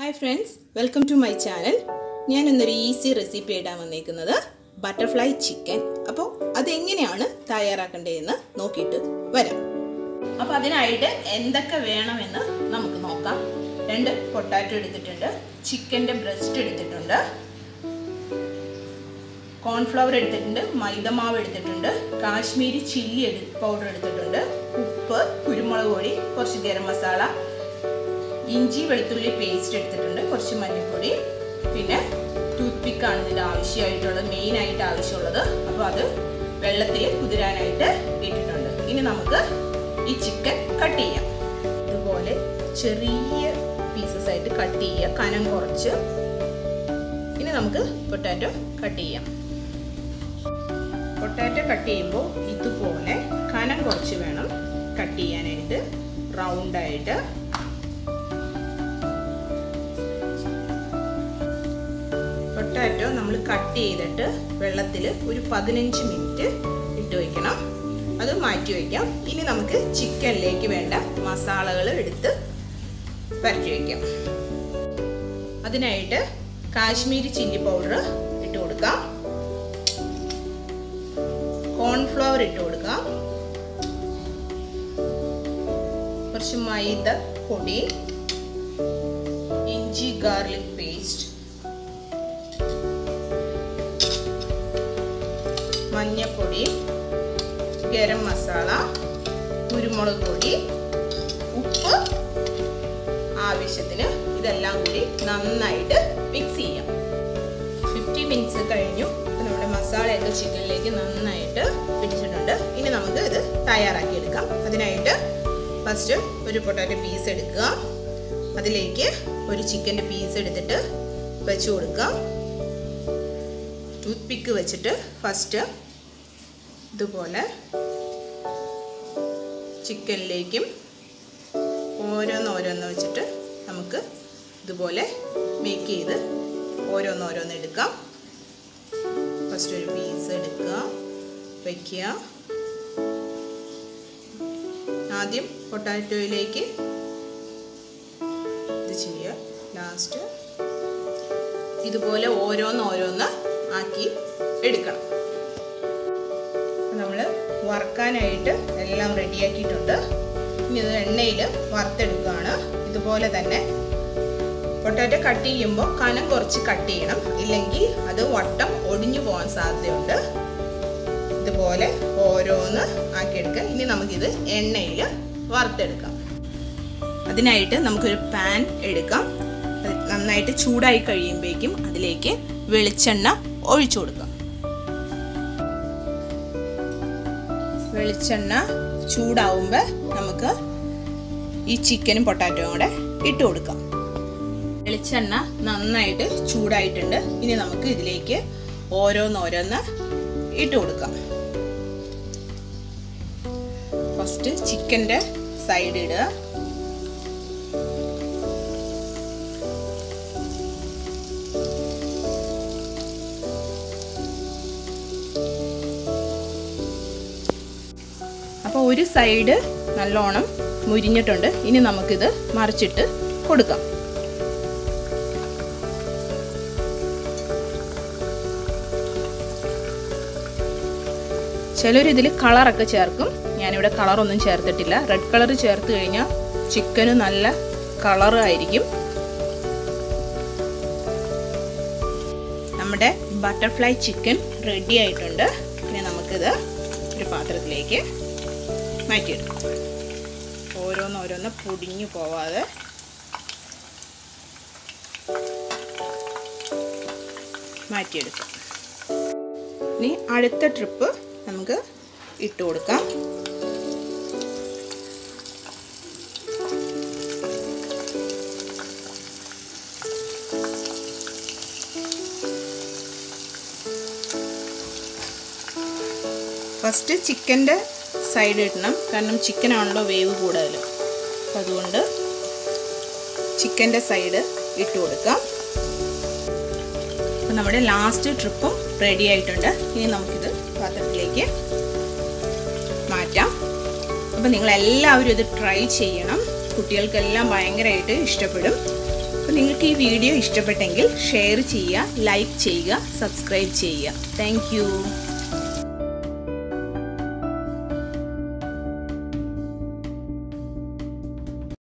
Hi friends, welcome to my channel. ഞാൻ ഇന്നൊരു easy recipe ആയിട്ടാണ് വന്നിരിക്കുന്നത് ബട്ടർഫ്ലൈ ചിക്കൻ. അപ്പോൾ അത് എങ്ങനെയാണ് തയ്യാറാക്കേണ്ടതെന്ന് നോക്കിയിട്ട് വരാം. അപ്പോൾ അതിനായിട്ട് എന്തൊക്കെ വേണമെന്ന് നമുക്ക് നോക്കാം. 2 പൊട്ടാറ്റോ എടുത്തിട്ടുണ്ട്, ചിക്കൻ്റെ ബ്രസ്റ്റ് എടുത്തിട്ടുണ്ട്, കോൺഫ്ലവർ എടുത്തിട്ടുണ്ട്, മൈദമാവ് എടുത്തിട്ടുണ്ട്, കാശ്മീരി ചില്ലി പൗഡർ എടുത്തിട്ടുണ്ട്, ഉപ്പ്, കുരുമുളക് പൊടി, കുറച്ച് ഗരം മസാല, ഇഞ്ചി വെളുത്തുള്ളി പേസ്റ്റ് എടുത്തിട്ടുണ്ട്, കുറച്ച് മഞ്ഞൾപ്പൊടി, പിന്നെ ടൂത്ത് പിക്കാണ് ഇതിൻ്റെ ആവശ്യമായിട്ടുള്ളത്, മെയിനായിട്ട് ആവശ്യമുള്ളത്. അപ്പോൾ അത് വെള്ളത്തിൽ കുതിരാനായിട്ട് ഇട്ടിട്ടുണ്ട്. ഇനി നമുക്ക് ഈ ചിക്കൻ കട്ട് ചെയ്യാം. ഇതുപോലെ ചെറിയ പീസസ് ആയിട്ട് കട്ട് ചെയ്യുക, കനം കുറച്ച്. ഇനി നമുക്ക് പൊട്ടാറ്റോ കട്ട് ചെയ്യാം. പൊട്ടാറ്റോ കട്ട് ചെയ്യുമ്പോൾ ഇതുപോലെ കനം കുറച്ച് വേണം കട്ട് ചെയ്യാനായിട്ട്, റൗണ്ടായിട്ട്. പൊട്ടാറ്റോ നമ്മൾ കട്ട് ചെയ്തിട്ട് വെള്ളത്തിൽ ഒരു 15 മിനിറ്റ് ഇട്ട് വയ്ക്കണം. അത് മാറ്റി വയ്ക്കാം. ഇനി നമുക്ക് ചിക്കനിലേക്ക് വേണ്ട മസാലകൾ എടുത്ത് പരട്ടി വയ്ക്കാം. അതിനായിട്ട് കാശ്മീരി ചില്ലി പൗഡർ ഇട്ട് കൊടുക്കാം, കോൺഫ്ലവർ ഇട്ട് കൊടുക്കാം, കുറച്ച് മൈദ പൊടി, ഇഞ്ചി ഗാർലിക് പേസ്റ്റ്, മഞ്ഞൾപ്പൊടി, ഗരം മസാല, കുരുമുളക് പൊടി, ഉപ്പ് ആവശ്യത്തിന്. ഇതെല്ലാം കൂടി നന്നായിട്ട് മിക്സ് ചെയ്യാം. 50 മിനിറ്റ്സ് കഴിഞ്ഞു. നമ്മുടെ മസാലയൊക്കെ ചിക്കനിലേക്ക് നന്നായിട്ട് പിടിച്ചിട്ടുണ്ട്. ഇനി നമുക്ക് ഇത് തയ്യാറാക്കി എടുക്കാം. അതിനായിട്ട് ഫസ്റ്റ് ഒരു പൊട്ടാറ്റോ പീസ് എടുക്കുക, അതിലേക്ക് ഒരു ചിക്കൻ്റെ പീസ് എടുത്തിട്ട് വെച്ച് കൊടുക്കാം. ടൂത്ത് പിക്ക് വെച്ചിട്ട് ഫസ്റ്റ് ഇതുപോലെ ചിക്കനിലേക്കും ഓരോന്നോരോന്ന് വെച്ചിട്ട് നമുക്ക് ഇതുപോലെ മേക്ക് ചെയ്ത് ഓരോന്നോരോന്ന് എടുക്കാം. ഫസ്റ്റ് ഒരു പീസ് എടുക്കുക, വയ്ക്കുക. ആദ്യം പൊട്ടാറ്റോയിലേക്ക് ഇത് ചെയ്യുക. ലാസ്റ്റ് ഇതുപോലെ ഓരോന്നോരോന്ന് ആക്കി എടുക്കണം. നമ്മൾ വറുക്കാനായിട്ട് എല്ലാം റെഡിയാക്കിയിട്ടുണ്ട്. ഇനി ഇത് എണ്ണയിൽ വറുത്തെടുക്കുകയാണ്. ഇതുപോലെ തന്നെ പൊട്ടാറ്റോ കട്ട് ചെയ്യുമ്പോൾ കനം കുറച്ച് കട്ട് ചെയ്യണം, ഇല്ലെങ്കിൽ അത് വട്ടം ഒടിഞ്ഞു പോകാൻ സാധ്യതയുണ്ട്. ഇതുപോലെ ഓരോന്ന് ആക്കിയെടുക്കുക. ഇനി നമുക്കിത് എണ്ണയിൽ വറുത്തെടുക്കാം. അതിനായിട്ട് നമുക്കൊരു പാൻ എടുക്കാം. നന്നായിട്ട് ചൂടായി കഴിയുമ്പോഴേക്കും അതിലേക്ക് വെളിച്ചെണ്ണ ഒഴിച്ചു കൊടുക്കാം. വെളിച്ചെണ്ണ ചൂടാവുമ്പോൾ നമുക്ക് ഈ ചിക്കനും പൊട്ടാറ്റോയും കൂടെ ഇട്ട് കൊടുക്കാം. വെളിച്ചെണ്ണ നന്നായിട്ട് ചൂടായിട്ടുണ്ട്. ഇനി നമുക്ക് ഇതിലേക്ക് ഓരോന്നോരോന്ന് ഇട്ട് കൊടുക്കാം. ഫസ്റ്റ് ചിക്കൻ്റെ സൈഡ് ഇടുക. അപ്പോൾ ഒരു സൈഡ് നല്ലോണം മുരിഞ്ഞിട്ടുണ്ട്. ഇനി നമുക്കിത് മറിച്ചിട്ട് കൊടുക്കാം. ചിലരിതിൽ കളറൊക്കെ ചേർക്കും. ഞാനിവിടെ കളറൊന്നും ചേർത്തിട്ടില്ല. റെഡ് കളർ ചേർത്ത് കഴിഞ്ഞാൽ ചിക്കന് നല്ല കളർ ആയിരിക്കും. നമ്മുടെ ബട്ടർഫ്ലൈ ചിക്കൻ റെഡി ആയിട്ടുണ്ട്. ഇനി നമുക്കിത് ഒരു പാത്രത്തിലേക്ക് മാറ്റിയെടുക്കാം. ഓരോന്നോരോന്ന് പൊടിഞ്ഞു പോവാതെ മാറ്റിയെടുക്കാം. ഇനി അടുത്ത ട്രിപ്പ് നമുക്ക് ഇട്ട് കൊടുക്കാം. ഫസ്റ്റ് ചിക്കൻ്റെ സൈഡ് ഇടണം, കാരണം ചിക്കനാണല്ലോ വേവ് കൂടുതൽ. അപ്പം അതുകൊണ്ട് ചിക്കൻ്റെ സൈഡ് ഇട്ട് കൊടുക്കാം. അപ്പം നമ്മുടെ ലാസ്റ്റ് ട്രിപ്പും റെഡി ആയിട്ടുണ്ട്. ഇനി നമുക്കിത് പാത്രത്തിലേക്ക് മാറ്റാം. അപ്പം നിങ്ങളെല്ലാവരും ഇത് ട്രൈ ചെയ്യണം. കുട്ടികൾക്കെല്ലാം ഭയങ്കരമായിട്ട് ഇഷ്ടപ്പെടും. അപ്പോൾ നിങ്ങൾക്ക് ഈ വീഡിയോ ഇഷ്ടപ്പെട്ടെങ്കിൽ ഷെയർ ചെയ്യുക, ലൈക്ക് ചെയ്യുക, സബ്സ്ക്രൈബ് ചെയ്യുക. താങ്ക്